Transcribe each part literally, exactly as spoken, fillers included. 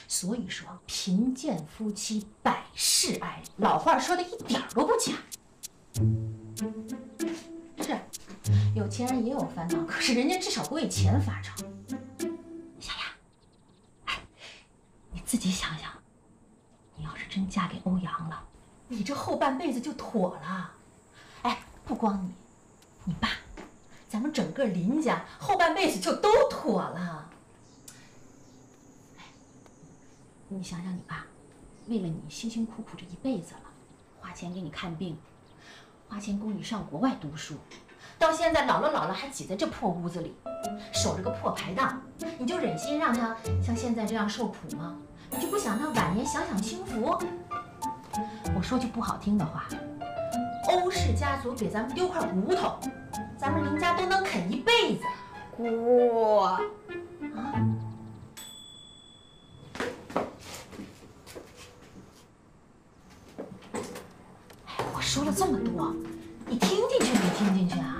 所以说，贫贱夫妻百事哀，老话说的一点都不假。是，有钱人也有烦恼，可是人家至少不为钱发愁。小雅，哎，你自己想想，你要是真嫁给欧阳了，你这后半辈子就妥了。哎，不光你，你爸，咱们整个林家后半辈子就都妥了。哎，你想想你爸，为了你辛辛苦苦这一辈子了，花钱给你看病，花钱供你上国外读书，到现在老了老了还挤在这破屋子里，守着个破排档，你就忍心让他像现在这样受苦吗？你就不想他晚年享享清福？我说句不好听的话，欧氏家族给咱们丢块骨头，咱们林家都能啃一辈子。 姑，啊， 哎，我说了这么多，你听进去没听进去啊？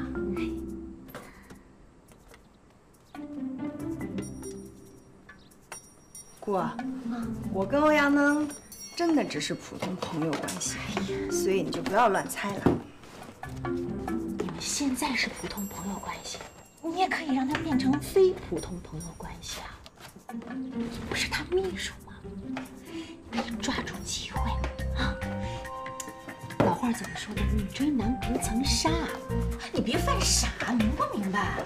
姑，我跟欧阳能真的只是普通朋友关系，所以你就不要乱猜了。 你们现在是普通朋友关系，你也可以让他变成非普通朋友关系啊！你不是他秘书吗？你抓住机会啊！老话怎么说的？女追男不曾杀，你别犯傻，明不明白？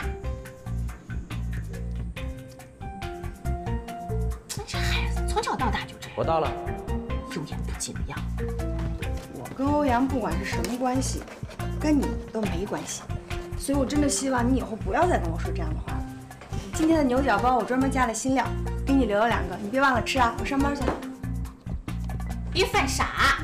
这孩子从小到大就这样， 我到了， 油盐不进的样子。 我跟欧阳不管是什么关系，跟你都没关系，所以我真的希望你以后不要再跟我说这样的话了。今天的牛角包我专门加了新料，给你留了两个，你别忘了吃啊！我上班去了。 别犯傻。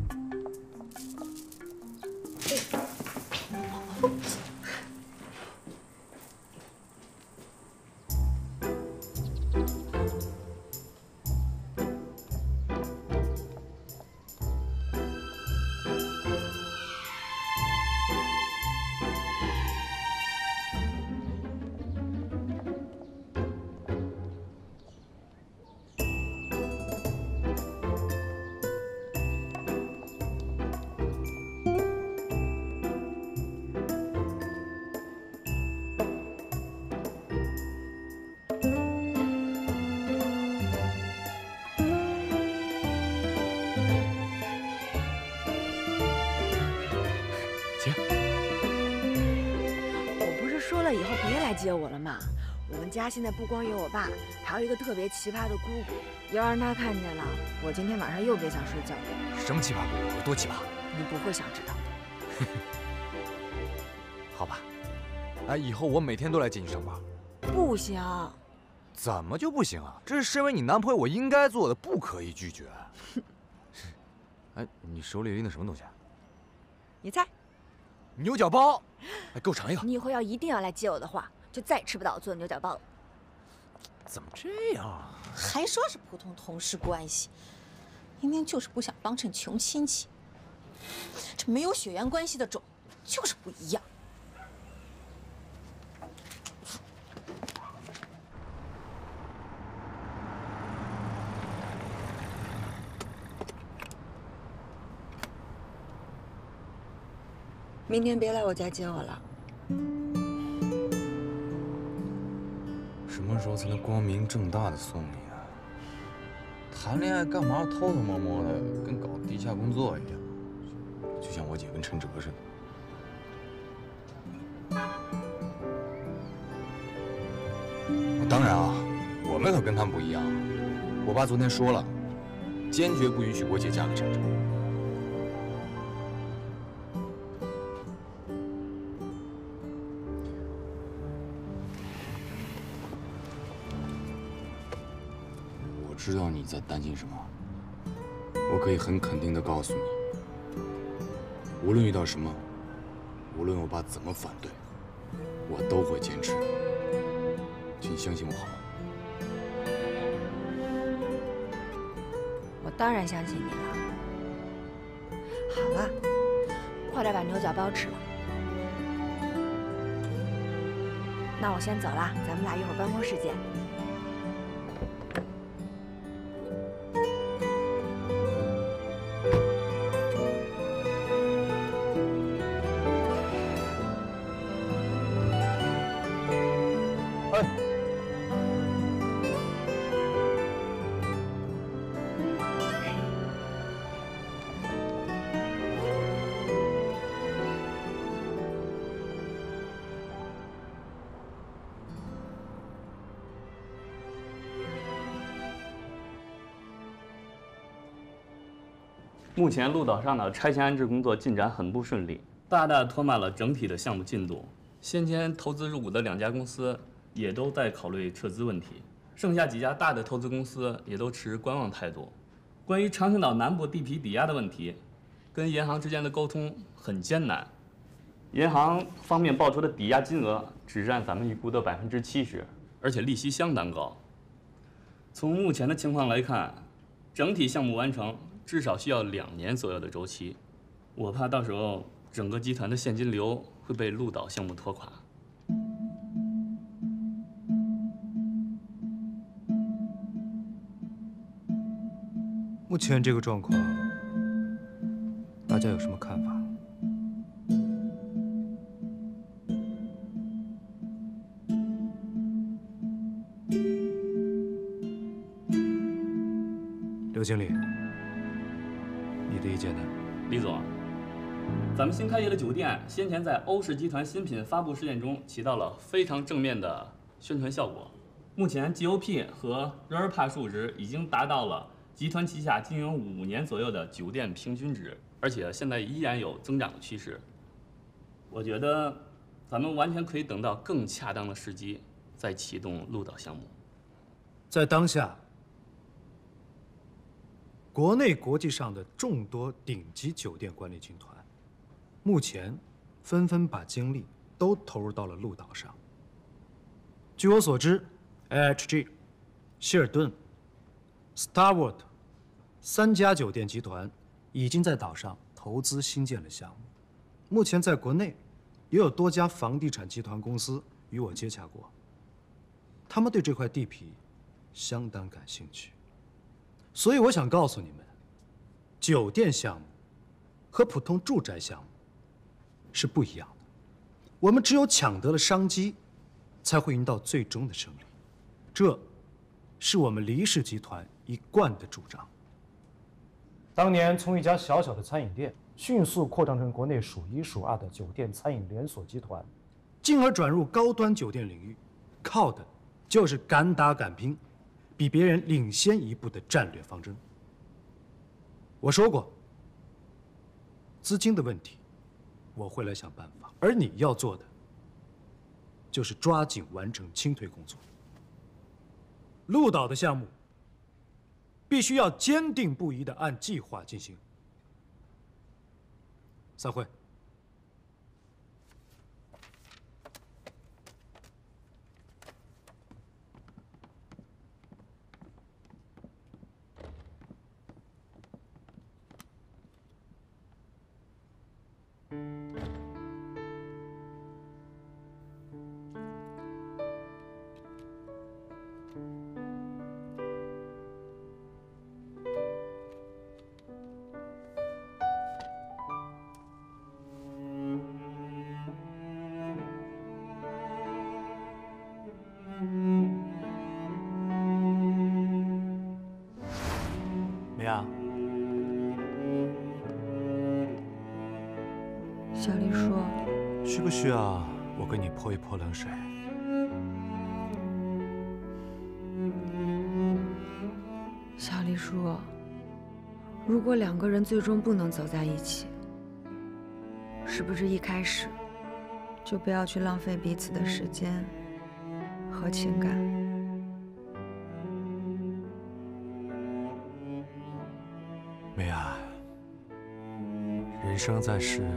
以后别来接我了嘛！我们家现在不光有我爸，还有一个特别奇葩的姑姑。要让他看见了，我今天晚上又别想睡觉了。 什么奇葩姑姑？有多奇葩？ 你不会想知道的。 好吧，哎，以后我每天都来接你上班。 不行。 怎么就不行啊？这是身为你男朋友我应该做的，不可以拒绝。哎，你手里拎的什么东西啊？ 你猜。 牛角包。哎，给我尝一个。 你以后要一定要来接我的话，就再也吃不到我做的牛角包了。 怎么这样啊？ 还说是普通同事关系，明明就是不想帮衬穷亲戚。这没有血缘关系的种，就是不一样。 明天别来我家接我了。 什么时候才能光明正大的送你啊？谈恋爱干嘛偷偷摸摸的，跟搞地下工作一样？就像我姐跟陈哲似的。当然啊，我们可跟他们不一样。我爸昨天说了，坚决不允许我姐嫁给陈哲。知道你在担心什么，我可以很肯定地告诉你，无论遇到什么，无论我爸怎么反对，我都会坚持。请相信我好吗？ 我当然相信你了。好了，快点把牛角包吃了。那我先走了，咱们俩一会儿办公室见。 目前鹿岛上的拆迁安置工作进展很不顺利，大大拖慢了整体的项目进度。先前投资入股的两家公司也都在考虑撤资问题，剩下几家大的投资公司也都持观望态度。关于长青岛南部地皮抵押的问题，跟银行之间的沟通很艰难，银行方面报出的抵押金额只占咱们预估的百分之七十，而且利息相当高。从目前的情况来看，整体项目完成至少需要两年左右的周期，我怕到时候整个集团的现金流会被鹿岛项目拖垮。 目前这个状况，大家有什么看法？刘经理，你的意见呢？ 李总，咱们新开业的酒店，先前在欧式集团新品发布事件中起到了非常正面的宣传效果。目前 G O P 和 R P A 数值已经达到了集团旗下经营五年左右的酒店平均值，而且现在依然有增长的趋势。我觉得咱们完全可以等到更恰当的时机再启动鹿岛项目。 在当下，国内国际上的众多顶级酒店管理集团，目前纷纷把精力都投入到了鹿岛上。据我所知 ，A H G、希尔顿、Starwood 三家酒店集团已经在岛上投资新建了项目。目前在国内也有多家房地产集团公司与我接洽过，他们对这块地皮相当感兴趣。所以我想告诉你们，酒店项目和普通住宅项目是不一样的。我们只有抢得了商机，才会赢到最终的胜利。这是我们黎氏集团一贯的主张。当年从一家小小的餐饮店，迅速扩张成国内数一数二的酒店餐饮连锁集团，进而转入高端酒店领域，靠的就是敢打敢拼，比别人领先一步的战略方针。我说过，资金的问题，我会来想办法，而你要做的，就是抓紧完成清退工作。鹿岛的项目，必须要坚定不移地按计划进行。散会。梅亚， 小丽说：“ 需不需要我给你泼一泼冷水？” 小丽说：“如果两个人最终不能走在一起，是不是一开始就不要去浪费彼此的时间和情感？” 梅亚，人生在世，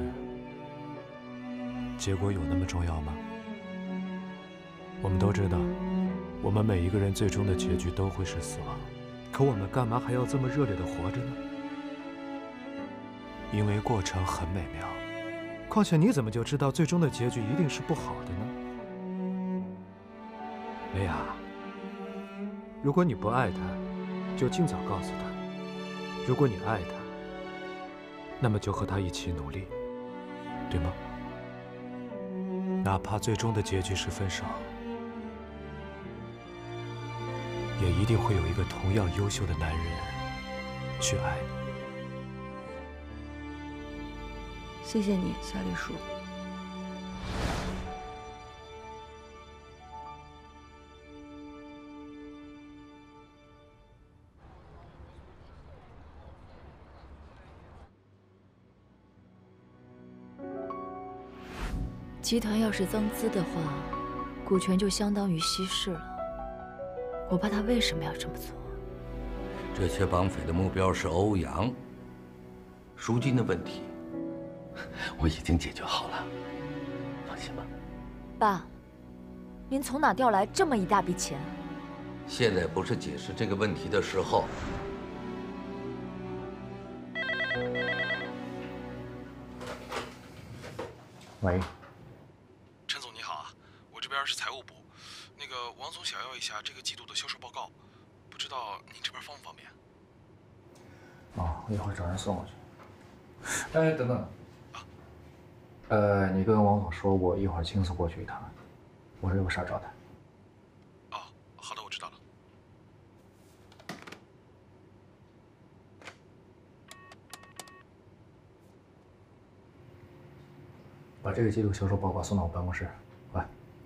结果有那么重要吗？我们都知道，我们每一个人最终的结局都会是死亡，可我们干嘛还要这么热烈的活着呢？因为过程很美妙。况且你怎么就知道最终的结局一定是不好的呢？梅亚，如果你不爱他，就尽早告诉他。如果你爱他，那么就和他一起努力，对吗？哪怕最终的结局是分手，也一定会有一个同样优秀的男人去爱你。 谢谢你，小李叔。 集团要是增资的话，股权就相当于稀释了。我怕他为什么要这么做？ 这些绑匪的目标是欧阳，赎金的问题我已经解决好了，放心吧。 爸，您从哪调来这么一大笔钱？ 现在不是解释这个问题的时候。 喂， 陈总你好啊，我这边是财务部，那个王总想要一下这个季度的销售报告，不知道您这边方不方便？ 哦，我一会儿找人送过去。哎，等等，啊，呃，你跟王总说，我一会儿亲自过去一趟，我这有事找他。 哦，好的，我知道了。 把这个季度销售报告送到我办公室，来。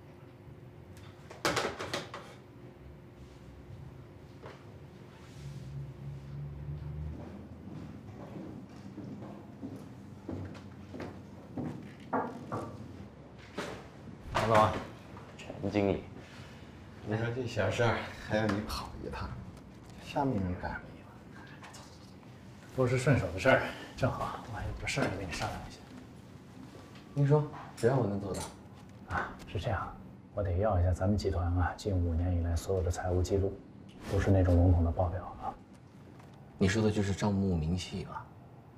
王总， 陈经理，你说这小事儿还要你跑一趟，下命令干什么了？ 都是顺手的事儿，正好我还有个事儿要跟你商量一下。 您说，只要我能做到。 啊，是这样，我得要一下咱们集团啊近五年以来所有的财务记录，不是那种笼统的报表啊。 你说的就是账目明细吧？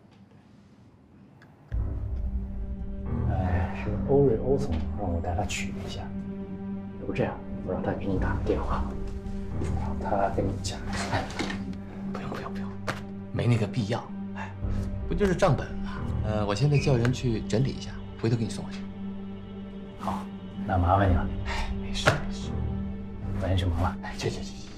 哎，是欧瑞欧总让我带他取一下，要不这样，我让他给你打个电话，让他跟你讲一下。 不用不用不用，没那个必要。哎，不就是账本吗？呃，我现在叫人去整理一下，回头给你送过去。 好，那麻烦你了。 哎，没事没事， 咱先去忙了。 哎，去去去去。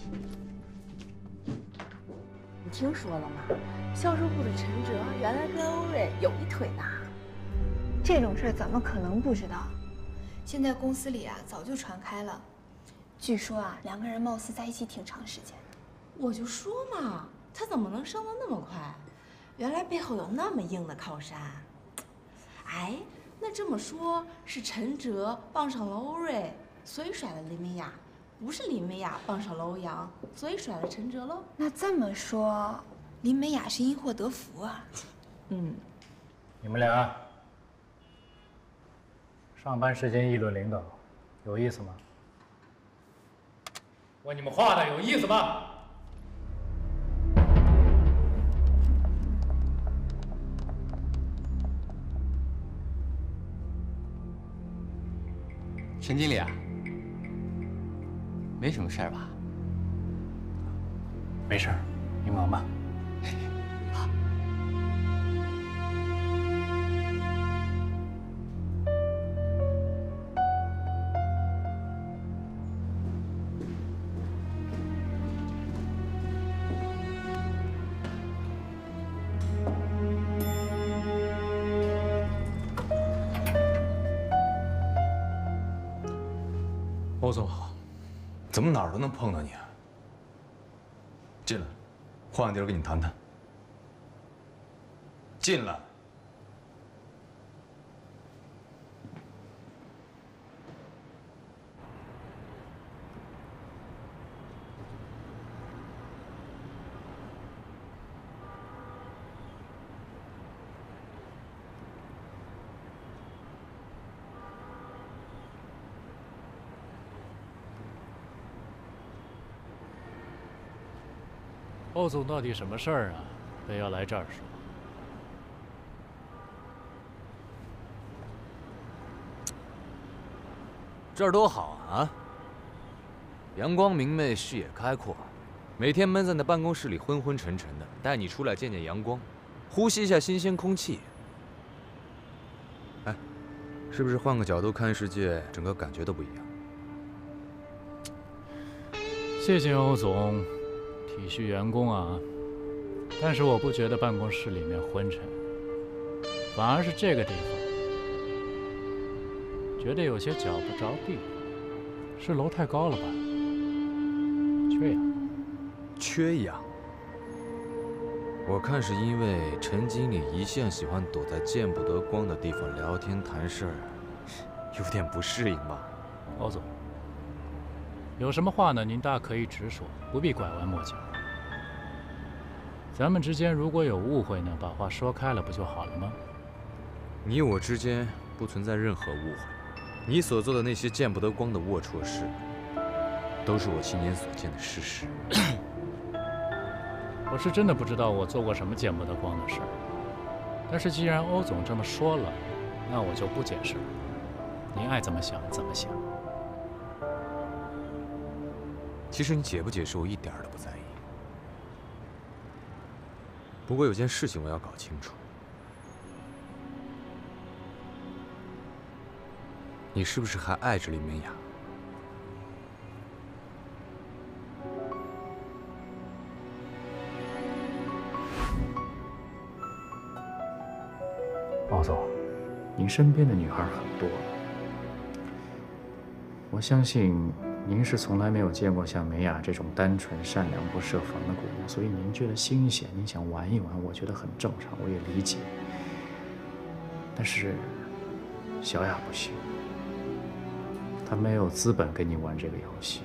你听说了吗？销售部的陈哲原来跟欧瑞有一腿呢。 这种事怎么可能不知道？现在公司里啊早就传开了，据说啊两个人貌似在一起挺长时间。 我就说嘛，他怎么能升得那么快？原来背后有那么硬的靠山。哎，那这么说，是陈哲傍上了欧瑞，所以甩了林美雅，不是林美雅傍上了欧阳，所以甩了陈哲喽？ 那这么说，林美雅是因祸得福啊。 嗯， 你们俩上班时间议论领导，有意思吗？问你们话呢，有意思吗？ 陈经理啊，没什么事儿吧？ 没事儿，你忙吧。 好。 欧总好，怎么哪儿都能碰到你啊？进来，换个地儿跟你谈谈。进来。 欧总到底什么事儿啊？非要来这儿说？ 这儿多好啊！阳光明媚，视野开阔，每天闷在那办公室里昏昏沉沉的，带你出来见见阳光，呼吸一下新鲜空气。哎，是不是换个角度看世界，整个感觉都不一样？ 谢谢欧总。体恤员工啊，但是我不觉得办公室里面昏沉，反而是这个地方觉得有些脚不着地，是楼太高了吧？缺氧。 缺氧？我看是因为陈经理一向喜欢躲在见不得光的地方聊天谈事儿。 有点不适应吧？ 欧总，有什么话呢？您大可以直说，不必拐弯抹角。咱们之间如果有误会呢，把话说开了不就好了吗？ 你我之间不存在任何误会。你所做的那些见不得光的龌龊事，都是我亲眼所见的事实。 我是真的不知道我做过什么见不得光的事儿，但是既然欧总这么说了，那我就不解释了。您爱怎么想怎么想。 其实你解不解释，我一点儿都不在意。不过有件事情我要搞清楚：你是不是还爱着林美雅？ 欧总，您身边的女孩很多，我相信您是从来没有见过像美雅这种单纯、善良、不设防的姑娘，所以您觉得新鲜，您想玩一玩，我觉得很正常，我也理解。但是小雅不行，她没有资本跟你玩这个游戏，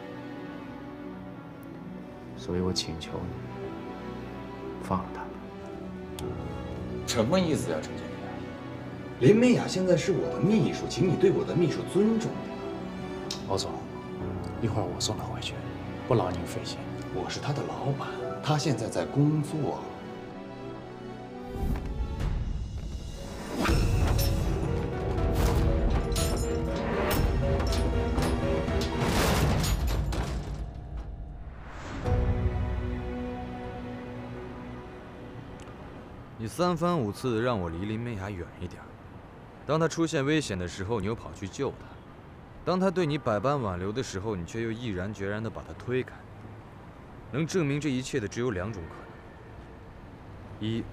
所以我请求你放了她吧。 什么意思呀，程经理？林美雅现在是我的秘书，请你对我的秘书尊重点。 欧总，一会儿我送她回去，不劳您费心。 我是他的老板，他现在在工作。 你三番五次的让我离林美雅远一点，当她出现危险的时候，你又跑去救她；当她对你百般挽留的时候，你却又毅然决然地把她推开。能证明这一切的只有两种可能：一，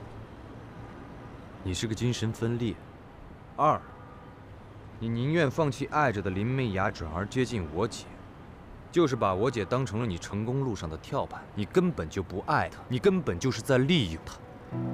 你是个精神分裂；二，你宁愿放弃爱着的林美雅，转而接近我姐，就是把我姐当成了你成功路上的跳板。你根本就不爱她，你根本就是在利用她。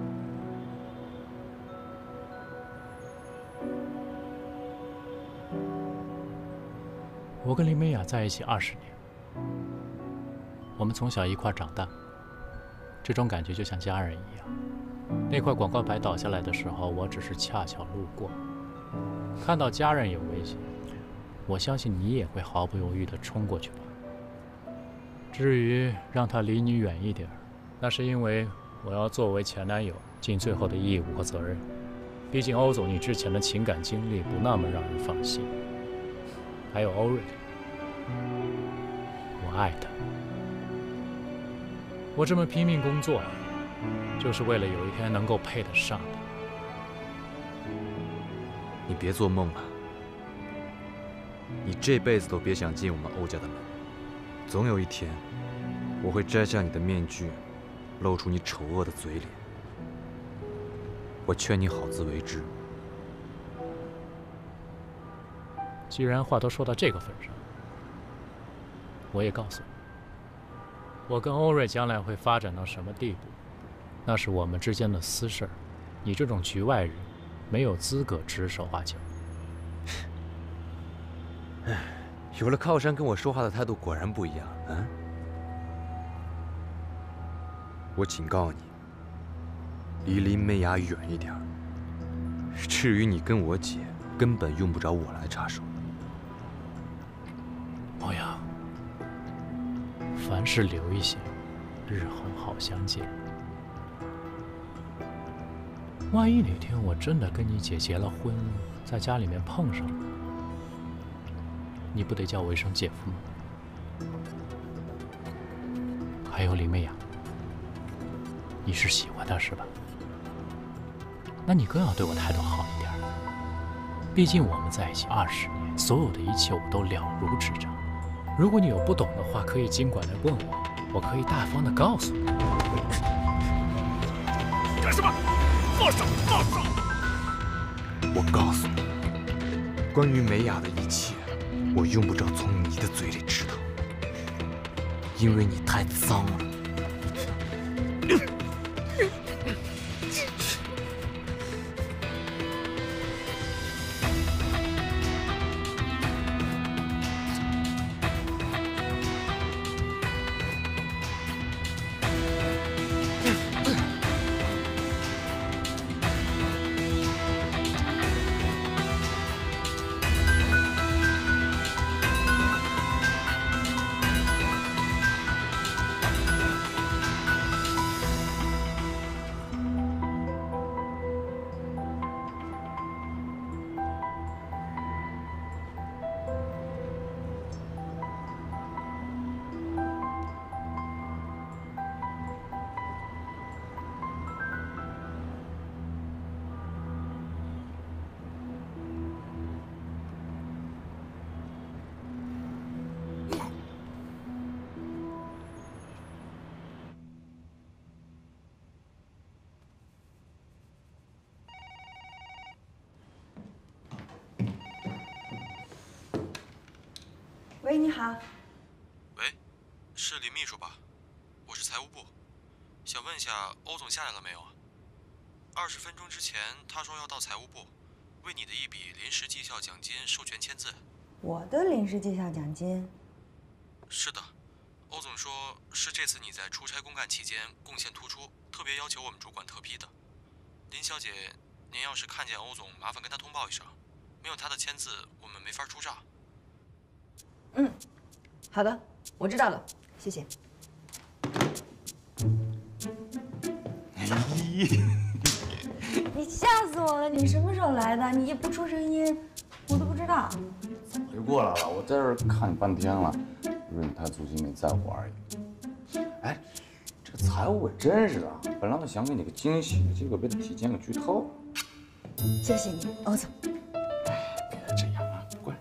我跟林美雅在一起二十年，我们从小一块长大，这种感觉就像家人一样。那块广告牌倒下来的时候，我只是恰巧路过，看到家人有危险，我相信你也会毫不犹豫地冲过去吧。至于让他离你远一点，那是因为我要作为前男友尽最后的义务和责任。毕竟欧总你之前的情感经历不那么让人放心。还有欧瑞，我爱他。我这么拼命工作，就是为了有一天能够配得上他。 你别做梦了，你这辈子都别想进我们欧家的门。总有一天，我会摘下你的面具，露出你丑恶的嘴脸。我劝你好自为之。 既然话都说到这个份上，我也告诉你，我跟欧瑞将来会发展到什么地步，那是我们之间的私事儿。你这种局外人，没有资格指手画脚。 唉，有了靠山，跟我说话的态度果然不一样啊！我警告你，离林美雅远一点。至于你跟我姐，根本用不着我来插手。 欧阳，凡事留一些，日后好相见。万一哪天我真的跟你姐结了婚，在家里面碰上了，你不得叫我一声姐夫吗？还有李美雅，你是喜欢她是吧？那你更要对我态度好一点。毕竟我们在一起二十年，所有的一切我都了如指掌。如果你有不懂的话，可以尽管来问我，我可以大方的告诉你。 干什么？放手！放手！ 我告诉你，关于美雅的一切，我用不着从你的嘴里知道，因为你太脏了。 喂，你好。 喂，是林秘书吧？我是财务部，想问一下欧总下来了没有啊？二十分钟之前他说要到财务部，为你的一笔临时绩效奖金授权签字。 我的临时绩效奖金？ 是的，欧总说是这次你在出差公干期间贡献突出，特别要求我们主管特批的。林小姐，您要是看见欧总，麻烦跟他通报一声，没有他的签字，我们没法出账。 嗯，好的，我知道了，谢谢。你吓死我了！你什么时候来的？你也不出声音，我都不知道。 怎么就过来了？我在这儿看你半天了，润他足迹没在乎而已。哎，这个财务也真是的，本来我想给你个惊喜，结果被他提前给剧透了。 谢谢你，欧总。 别再这样啊，乖。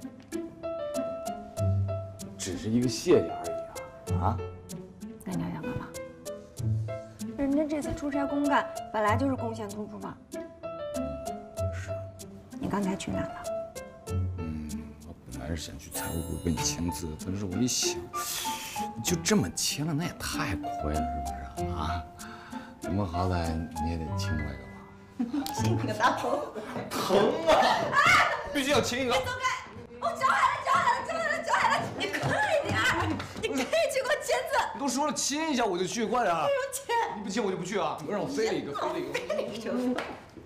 只是一个谢谢而已啊！啊？ 那你还想干嘛？人家这次出差公干本来就是贡献突出嘛。 是。 你刚才去哪了？ 嗯，我本来是想去财务部给你签字，但是我一想，你就这么签了，那也太亏了，是不是啊？怎么好歹你也得亲我一个吧？ 亲你个大头！ 疼啊！必须要亲一个。 你走开！我脚海了，脚海了，脚海了，脚海了！你快点！你可以去给我签字。 你都说了亲一下我就去，快点！ 不用签。 你不亲我就不去啊！你让我飞了一个，飞了一个。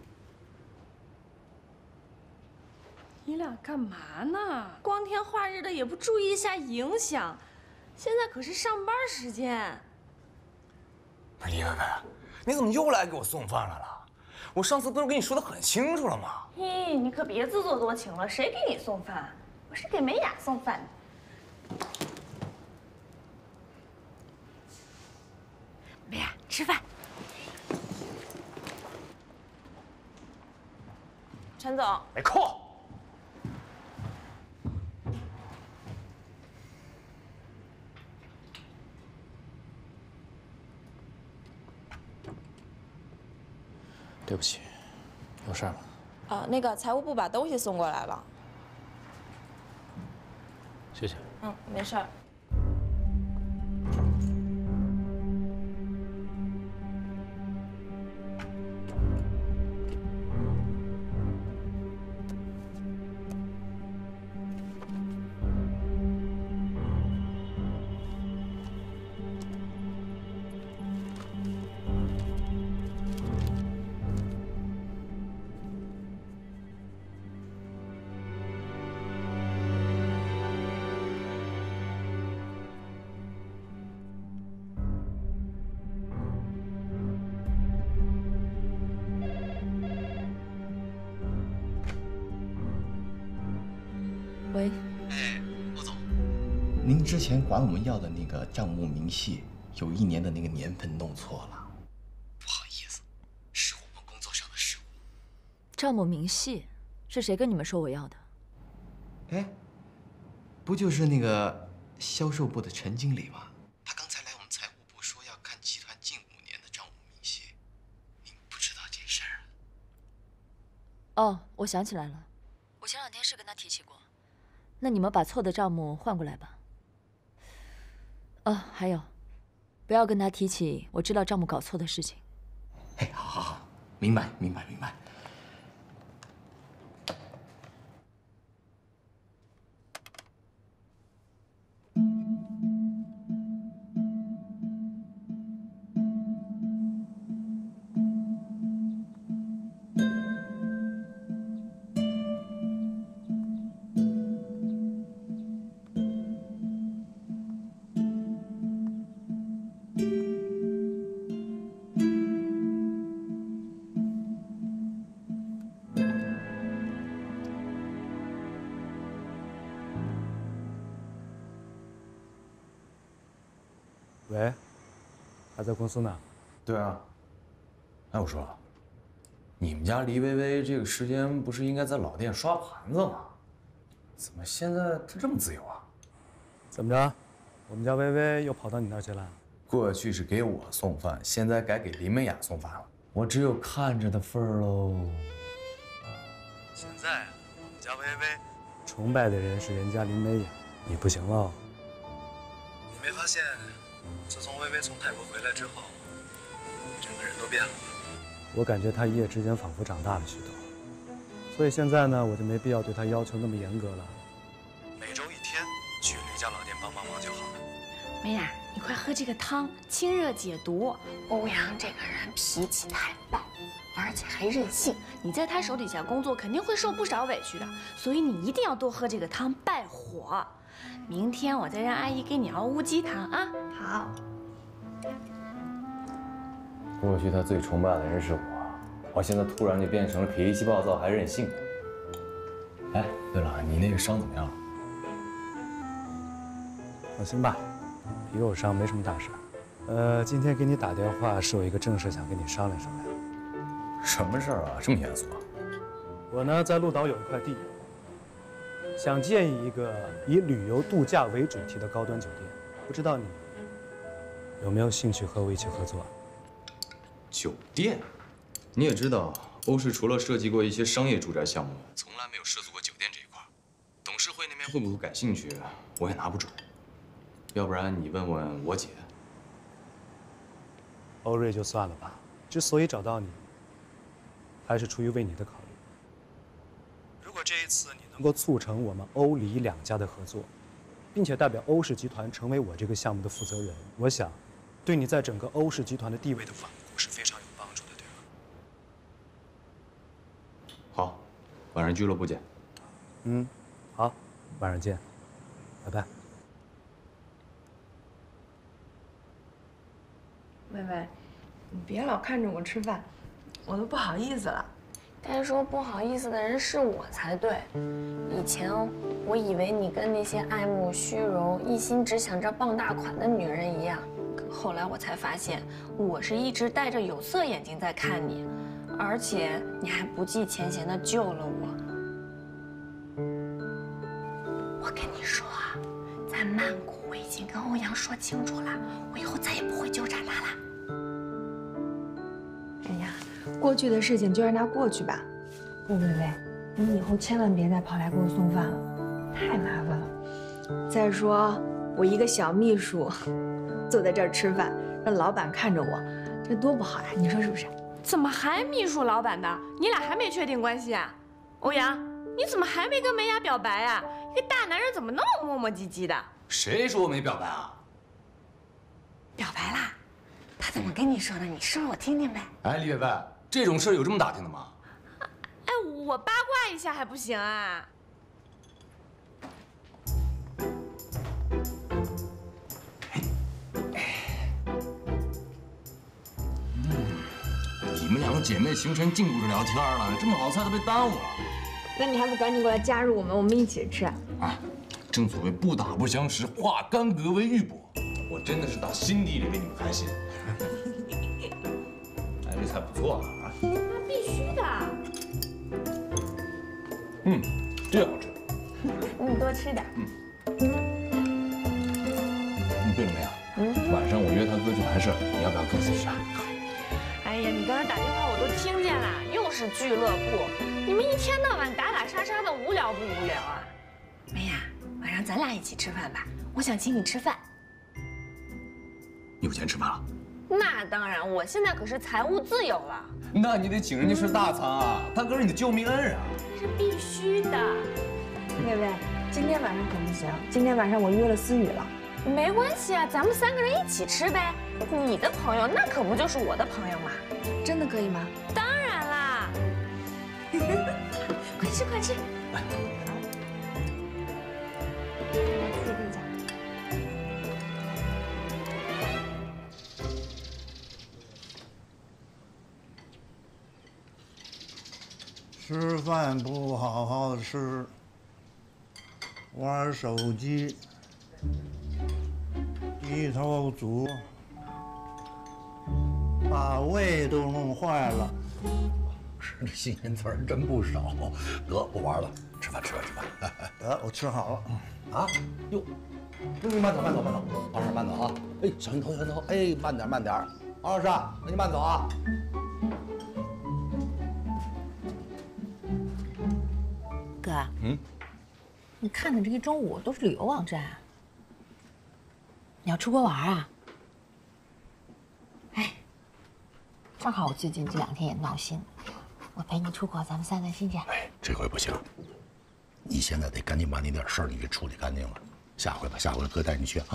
你俩干嘛呢？光天化日的也不注意一下影响，现在可是上班时间。 不是李薇薇，你怎么又来给我送饭来了？我上次不是跟你说的很清楚了吗？ 嘿，你可别自作多情了，谁给你送饭？我是给美雅送饭的。美雅，吃饭。陈总， 没空。 对不起，有事吗？ 啊，那个财务部把东西送过来了。 谢谢。 嗯，没事儿。 喂， 哎，欧总，您之前管我们要的那个账目明细，有一年的那个年份弄错了，不好意思，是我们工作上的失误。 账目明细是谁跟你们说我要的？ 哎，不就是那个销售部的陈经理吗？他刚才来我们财务部说要看集团近五年的账目明细，您不知道这事儿？ 哦，我想起来了，我前两天是跟他提起过。那你们把错的账目换过来吧。哦，还有，不要跟他提起我知道账目搞错的事情。 哎，好好好，明白明白明白。 喂，还在公司呢？ 对啊。哎，我说，你们家黎薇薇这个时间不是应该在老店刷盘子吗？怎么现在她这么自由啊？ 怎么着？我们家薇薇又跑到你那儿去了？ 过去是给我送饭，现在改给林美雅送饭了，我只有看着的份儿喽。 现在我们家薇薇崇拜的人是人家林美雅， 你不行了。你没发现，自从微微从泰国回来之后，整个人都变了吗？我感觉她一夜之间仿佛长大了许多。所以现在呢，我就没必要对她要求那么严格了。每周一天去吕家老店帮帮忙就好了。 梅雅，你快喝这个汤，清热解毒。欧阳这个人脾气太暴，而且还任性，你在他手底下工作肯定会受不少委屈的，所以你一定要多喝这个汤败火。明天我再让阿姨给你熬乌鸡汤啊。好。 过去他最崇拜的人是我，我现在突然就变成了脾气暴躁还任性的。哎，对了，你那个伤怎么样了？ 放心吧。皮肉伤没什么大事，呃，今天给你打电话是有一个正事想跟你商量商量。 什么事儿啊？这么严肃啊？ 我呢在鹿岛有一块地，想建议一个以旅游度假为主题的高端酒店，不知道你有没有兴趣和我一起合作？ 酒店？你也知道，欧氏除了设计过一些商业住宅项目，从来没有涉足过酒店这一块。董事会那边会不会感兴趣，我也拿不准。要不然你问问我姐。 欧瑞就算了吧，之所以找到你，还是出于为你的考虑。如果这一次你能够促成我们欧黎两家的合作，并且代表欧氏集团成为我这个项目的负责人，我想，对你在整个欧氏集团的地位的稳固是非常有帮助的，对吧？ 好，晚上俱乐部见。 嗯，好，晚上见，拜拜。 薇薇，你别老看着我吃饭，我都不好意思了。 该说不好意思的人是我才对。以前我以为你跟那些爱慕虚荣、一心只想着傍大款的女人一样，可后来我才发现，我是一直戴着有色眼镜在看你，而且你还不计前嫌的救了我。我跟你说啊，在曼谷我已经跟欧阳说清楚了，我以后再也不会纠缠他了。 哎呀，过去的事情就让它过去吧。不，薇薇，你以后千万别再跑来给我送饭了，太麻烦了。再说，我一个小秘书，坐在这儿吃饭，让老板看着我，这多不好呀！你说是不是？ 怎么还秘书老板的？你俩还没确定关系啊？欧阳，你怎么还没跟梅雅表白啊？一个大男人怎么那么磨磨唧唧的？ 谁说我没表白啊？ 表白啦？他怎么跟你说的？你说我听听呗。 哎，李月薇，这种事有这么打听的吗？ 哎，我八卦一下还不行啊？ 你们两个姐妹形成禁锢着聊天了，这么好的菜都被耽误了。 那你还不赶紧过来加入我们，我们一起吃。 啊，正所谓不打不相识，化干戈为玉帛。我真的是打心底里为你们开心。哎，这菜不错啊！ 那必须的。 嗯，这好吃。 你多吃点。 嗯。嗯，对了，梅雅，嗯，晚上我约他哥去谈事，你要不要跟我一起啊？ 哎呀，你刚才打电话我都听见了，又是俱乐部，你们一天到晚打打杀杀的，无聊不无聊啊？梅雅，晚上咱俩一起吃饭吧，我想请你吃饭。 有钱吃饭了？ 那当然，我现在可是财务自由了。 那你得请人家吃大餐啊，他可是你的救命恩人啊。 这是必须的。 薇薇，今天晚上可不行，今天晚上我约了思雨了。 没关系啊，咱们三个人一起吃呗。你的朋友那可不就是我的朋友吗？ 真的可以吗？ 当然啦！快吃快吃！ 来， 自己跟讲。 吃饭不好好吃，玩手机，低头族，把胃都弄坏了。 这新鲜词儿真不少。得，不玩了，吃饭吃饭吃饭。 得，我吃好了。啊？哟，你慢走慢走慢走，二婶慢走啊！哎，小心头小心头！哎，慢点慢点。二婶，那你慢走啊。 哥，嗯， 你看的这一中午都是旅游网站。你要出国玩啊？哎，正好我最近这两天也闹心，我陪你出国，咱们散散心去。 哎，这回不行，你现在得赶紧把那点事儿你给处理干净了。下回吧，下回哥带你去啊。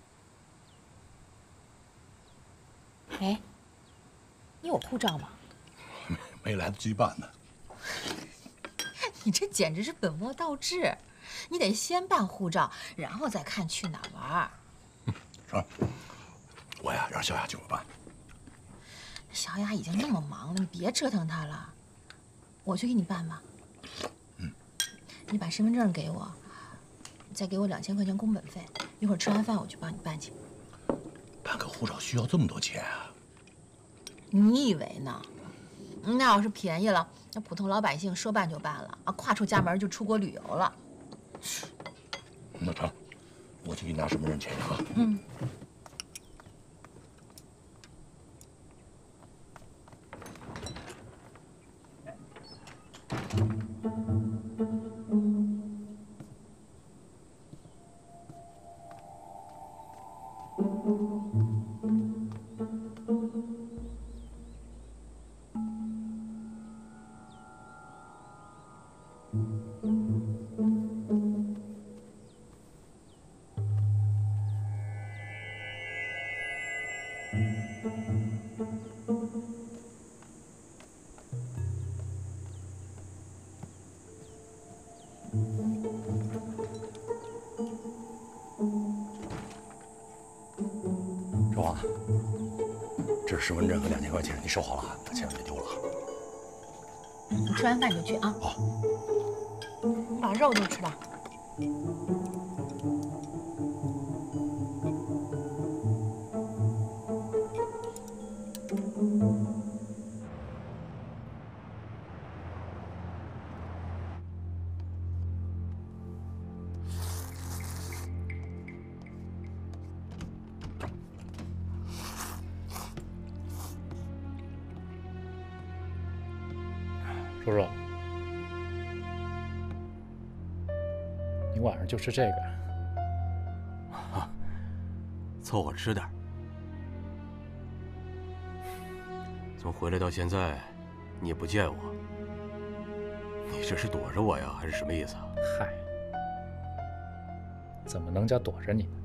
哎，你有护照吗？ 没没来得及办呢。 你这简直是本末倒置，你得先办护照，然后再看去哪儿玩。 是，我呀让小雅去我办。 小雅已经那么忙了，你别折腾她了，我去给你办吧。 嗯， 你把身份证给我，再给我两千块钱工本费，一会儿吃完饭我去帮你办去。 办个护照需要这么多钱啊？ 你以为呢？那要是便宜了，那普通老百姓说办就办了啊，跨出家门就出国旅游了。 那成，我去给你拿身份证签去啊。 嗯。 周华，这是身份证和两千块钱，你收好了，可千万别丢了。 你吃完饭你就去啊。 好。 你把肉都吃了。 叔叔，你晚上就吃这个？ 啊，凑合吃点。从回来到现在，你也不见我，你这是躲着我呀，还是什么意思啊？ 嗨，怎么能叫躲着你呢？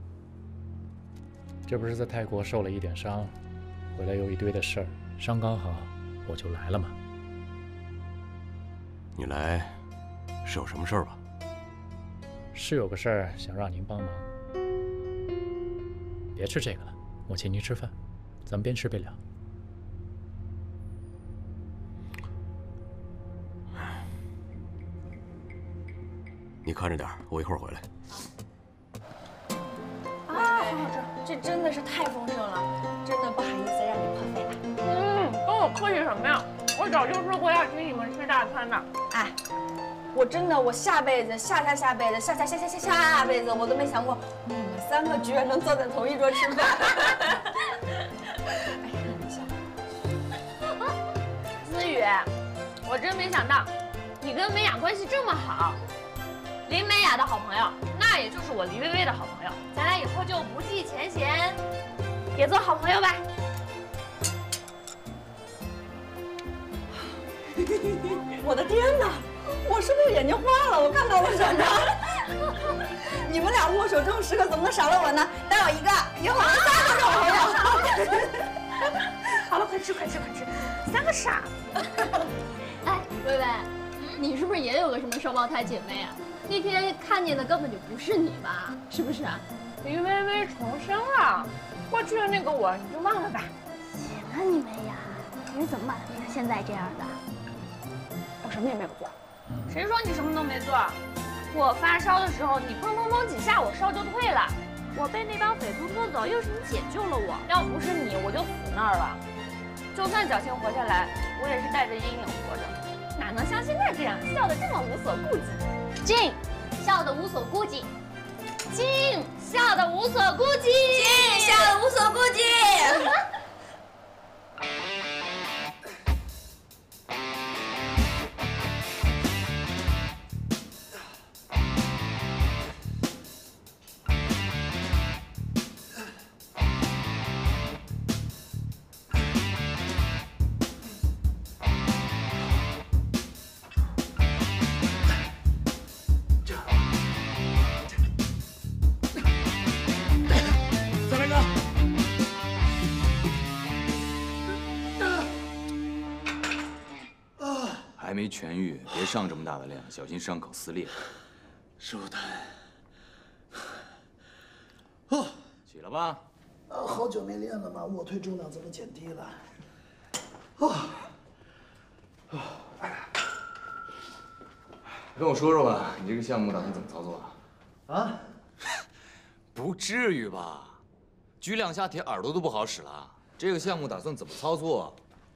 这不是在泰国受了一点伤，回来有一堆的事儿，伤刚好，我就来了嘛。 你来是有什么事儿吧？ 是有个事儿想让您帮忙。别吃这个了，我请您吃饭，咱们边吃边聊。 你看着点，我一会儿回来。 啊，很好吃，这真的是太丰盛了，真的不好意思让你破费了。 嗯，跟我客气什么呀？我早就说过要请你们吃大餐的。 哎，我真的，我下辈子、下下下辈子、下下下下下下辈子，我都没想过你们三个居然能坐在同一桌吃饭。哎呀，你笑。 思雨，我真没想到，你跟美雅关系这么好。林美雅的好朋友，那也就是我黎薇薇的好朋友，咱俩以后就不计前嫌，也做好朋友吧。 我的天哪！我是不是眼睛花了？我看到了什么？你们俩握手这种时刻怎么能少了我呢？单我一个，以后我们三个是好朋友。 好了，快吃快吃快吃，三个傻子。 哎，薇薇，你是不是也有个什么双胞胎姐妹啊？那天看见的根本就不是你吧？是不是啊？ 黎薇薇重生了，过去的那个我你就忘了吧。 行啊，你们呀，你是怎么把她变成现在这样的？ 我什么也没有做。谁说你什么都没做？我发烧的时候，你砰砰砰几下，我烧就退了。我被那帮匪徒拖走，又是你解救了我。要不是你，我就死那儿了。就算侥幸活下来，我也是带着阴影活着，哪能像现在这样笑得这么无所顾忌？ 静，笑得无所顾忌。 静，笑得无所顾忌。 静，笑得无所顾忌。 没痊愈，别上这么大的量，小心伤口撕裂。 师傅太…… 哦，起来吧。 啊，好久没练了嘛，卧推重量怎么减低了？啊， 啊，跟我说说吧，你这个项目打算怎么操作啊？啊？不至于吧？举两下铁，耳朵都不好使了。这个项目打算怎么操作？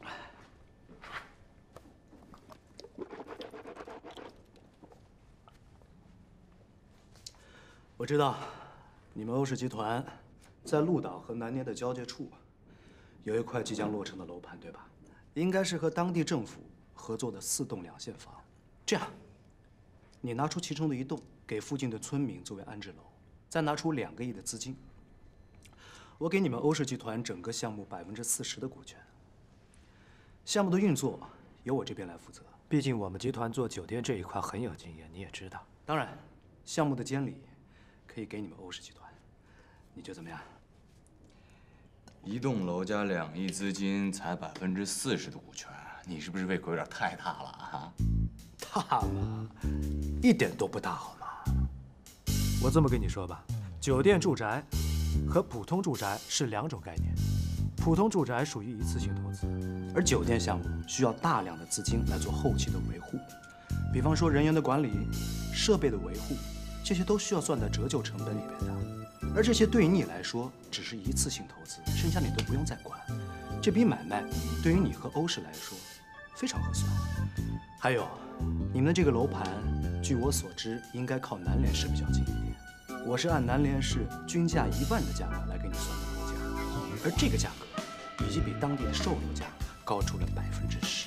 我知道，你们欧氏集团在鹿岛和南捏的交界处，有一块即将落成的楼盘，对吧？应该是和当地政府合作的四栋两现房。这样，你拿出其中的一栋给附近的村民作为安置楼，再拿出两个亿的资金，我给你们欧氏集团整个项目百分之四十的股权。项目的运作由我这边来负责，毕竟我们集团做酒店这一块很有经验，你也知道。当然，项目的监理。 可以给你们欧氏集团，你觉得怎么样？ 一栋楼加两亿资金，才百分之四十的股权，你是不是胃口有点太大了啊？ 大吗？一点都不大，好吗？我这么跟你说吧，酒店住宅和普通住宅是两种概念。普通住宅属于一次性投资，而酒店项目需要大量的资金来做后期的维护，比方说人员的管理、设备的维护。 这些都需要算在折旧成本里边的，而这些对于你来说只是一次性投资，剩下你都不用再管。这笔买卖对于你和欧氏来说非常合算。还有，你们的这个楼盘，据我所知，应该靠南联市比较近一点。我是按南联市均价一万的价格来给你算的楼价，而这个价格已经比当地的售楼价高出了百分之十。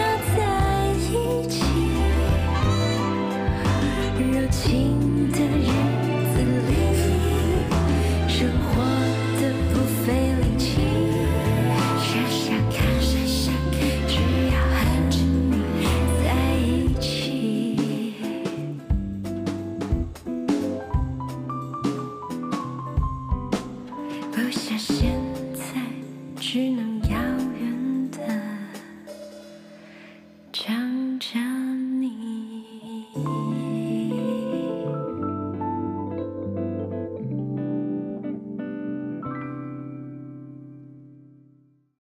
柔情的人。